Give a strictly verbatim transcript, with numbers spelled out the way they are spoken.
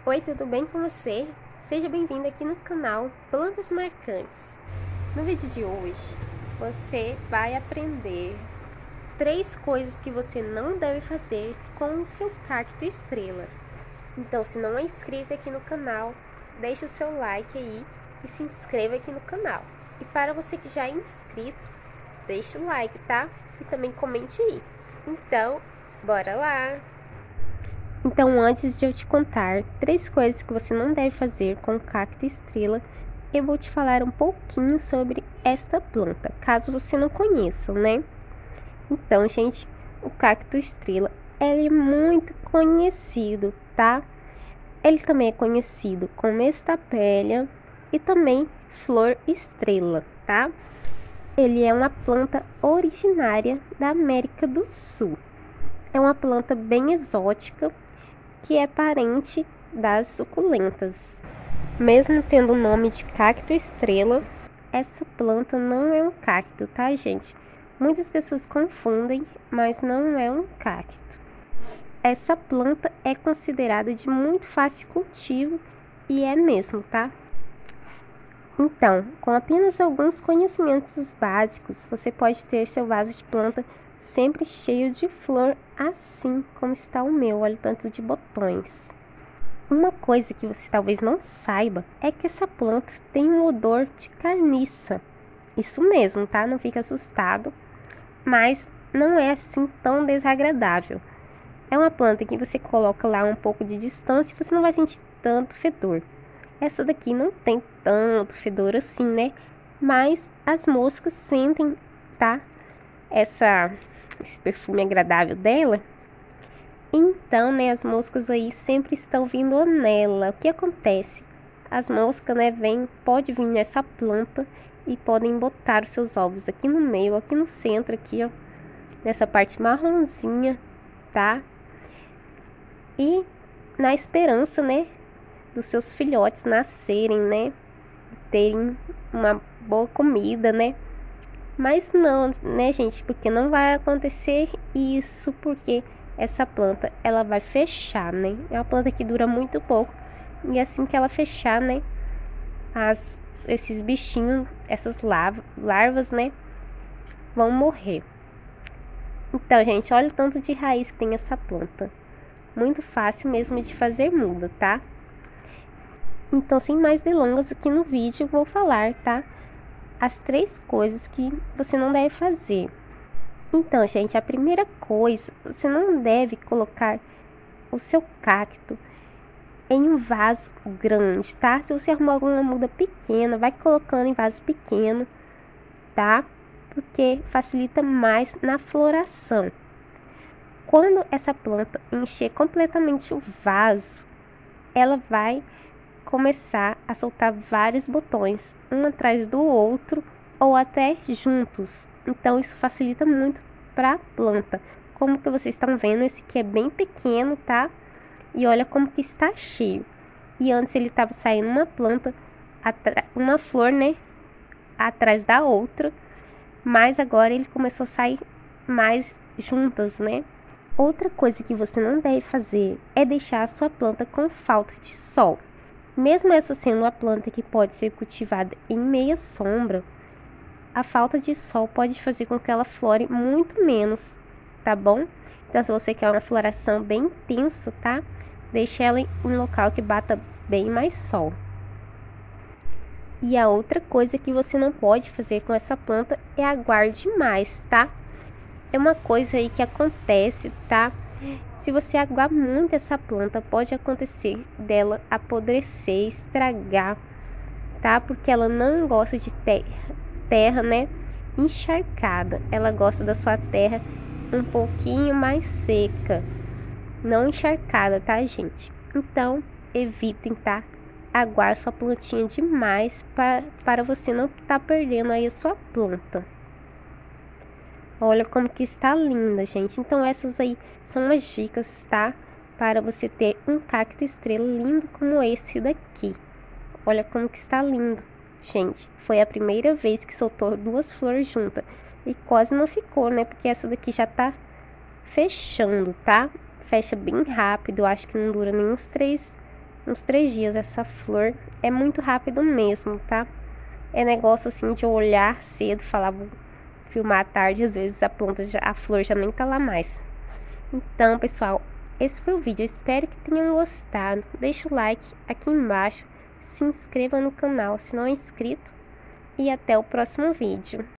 Oi, tudo bem com você? Seja bem-vindo aqui no canal Plantas Marcantes. No vídeo de hoje, você vai aprender três coisas que você não deve fazer com o seu cacto estrela. Então, se não é inscrito aqui no canal, deixe o seu like aí e se inscreva aqui no canal. E para você que já é inscrito, deixe o like, tá? E também comente aí. Então, bora lá! Então, antes de eu te contar três coisas que você não deve fazer com o cacto estrela, eu vou te falar um pouquinho sobre esta planta, caso você não conheça, né? Então, gente, o cacto estrela, ele é muito conhecido, tá? Ele também é conhecido como estapelia e também flor estrela, tá? Ele é uma planta originária da América do Sul. É uma planta bem exótica, que é parente das suculentas. Mesmo tendo o nome de cacto estrela, essa planta não é um cacto, tá, gente? Muitas pessoas confundem, mas não é um cacto. Essa planta é considerada de muito fácil cultivo e é mesmo, tá? Então, com apenas alguns conhecimentos básicos, você pode ter seu vaso de planta sempre cheio de flor, assim como está o meu, olha o tanto de botões. Uma coisa que você talvez não saiba é que essa planta tem um odor de carniça. Isso mesmo, tá? Não fica assustado, mas não é assim tão desagradável. É uma planta que você coloca lá um pouco de distância e você não vai sentir tanto fedor. Essa daqui não tem tanto fedor assim, né? Mas as moscas sentem, tá? Essa, esse perfume agradável dela. Então, né, as moscas aí sempre estão vindo nela. O que acontece? As moscas, né, vêm, pode vir nessa planta e podem botar os seus ovos aqui no meio, aqui no centro, aqui, ó, nessa parte marronzinha, tá? E na esperança, né, dos seus filhotes nascerem, né, terem uma boa comida, né? Mas não, né, gente, porque não vai acontecer isso, porque essa planta, ela vai fechar, né? É uma planta que dura muito pouco, e assim que ela fechar, né, as, esses bichinhos, essas larva, larvas, né, vão morrer. Então, gente, olha o tanto de raiz que tem essa planta. Muito fácil mesmo de fazer muda, tá? Então, sem mais delongas, aqui no vídeo eu vou falar, tá? As três coisas que você não deve fazer. Então, gente, a primeira coisa, você não deve colocar o seu cacto em um vaso grande, tá? Se você arrumar alguma muda pequena, vai colocando em vaso pequeno, tá? Porque facilita mais na floração. Quando essa planta encher completamente o vaso, ela vai começar a soltar vários botões, um atrás do outro ou até juntos. Então isso facilita muito para a planta. Como que vocês estão vendo, esse aqui é bem pequeno, tá? E olha como que está cheio. E antes ele estava saindo uma planta, uma flor, né, atrás da outra, mas agora ele começou a sair mais juntas, né? Outra coisa que você não deve fazer é deixar a sua planta com falta de sol. Mesmo essa sendo uma planta que pode ser cultivada em meia sombra, a falta de sol pode fazer com que ela flore muito menos, tá bom? Então, se você quer uma floração bem intensa, tá? Deixe ela em um local que bata bem mais sol. E a outra coisa que você não pode fazer com essa planta é aguar demais, tá? É uma coisa aí que acontece, tá? Se você aguar muito essa planta, pode acontecer dela apodrecer, estragar, tá? Porque ela não gosta de terra, terra, né, encharcada. Ela gosta da sua terra um pouquinho mais seca, não encharcada, tá, gente? Então, evitem, tá? Aguar sua plantinha demais para, para você não tá perdendo aí a sua planta. Olha como que está linda, gente. Então, essas aí são as dicas, tá? Para você ter um cacto estrela lindo como esse daqui. Olha como que está lindo. Gente, foi a primeira vez que soltou duas flores juntas. E quase não ficou, né? Porque essa daqui já tá fechando, tá? Fecha bem rápido. Eu acho que não dura nem uns três uns três dias essa flor. É muito rápido mesmo, tá? É negócio assim de eu olhar cedo, falar, vou filmar à tarde, às vezes a planta, já, a flor já nem tá lá mais. Então, pessoal, esse foi o vídeo. Eu espero que tenham gostado. Deixa o like aqui embaixo, se inscreva no canal se não é inscrito e até o próximo vídeo.